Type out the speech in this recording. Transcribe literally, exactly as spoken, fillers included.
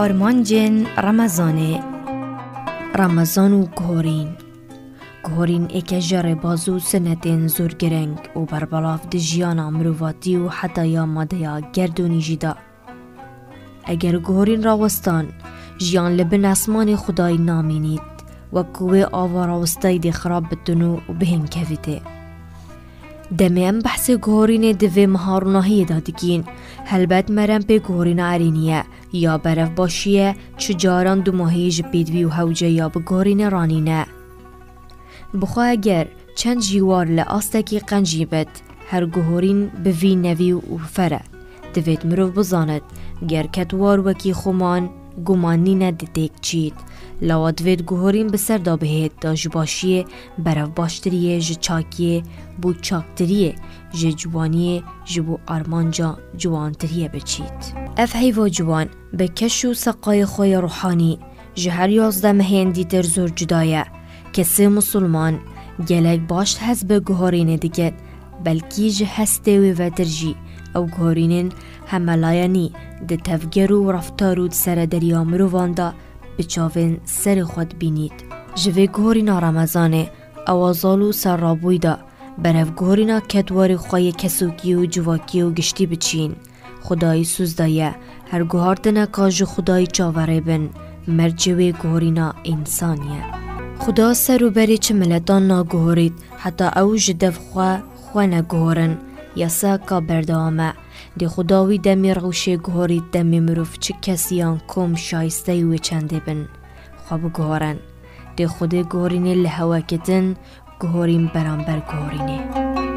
آرمانجن رمضان رمضان و گهورین گهورین ایک جر بازو سنتین زور گرنگ و بربلاف دی جیانا مروواتی و حتی یا مادیا گردونی جدا. اگر گهورین راوستان جیان لبن اسمان خدای نامینید و کوه آواراوستای دی خراب بتنو و بهن کفیته. دمی ام بحث گهورین دوی مهاروناهی دادگین هلبت مرم به گهورین عرینیه یا برف باشیه چجاران دو ماهی جبیدوی و هوجه یا به گهورین رانینه. بخواه اگر چند جیوار لآستکی قنجیبت هر گهورین بوی نوی و فره دوید مروف بزاند گر کتوار وکی خومان گمانی ندیتک چید لوا دوید گهورین بسر دا بهید دا جباشیه برف باشتریه ج چاکیه بو چاکتریه ج جوانیه جبو آرمانجا جوانتریه بچید. اف حیوا جوان به کشو سقای خوی روحانی جهر یازده مهین دیتر زور جدایه کسی مسلمان گلک باشت هز به گهورین دیگه بلکی جه هسته و وترجی او گهورینن هملایانی ده تفگر و رفتار و سر دریا مرواندا بچاوین سر خود بینید. جوه گهورینا رمضانه اوازالو سر رابوی دا برف گهورینا کتوار خواه کسوکی و جواکی و گشتی بچین. خدای سوزدایه هر گهاردنه کاج خدای چاوره بن مرجوه گهورینا انسانیه. خدا سر و بری چه ملتان ناگهورید حتی او جدف خواه خواه نگهورن یاسا کا بردامه دی خداوی دمی روشه گهورید دمی مروف چه کسیان کم شایسته و چنده بن خواب گهورن دی خود گهورین لحوه کتن گهورین برانبر گهورینه.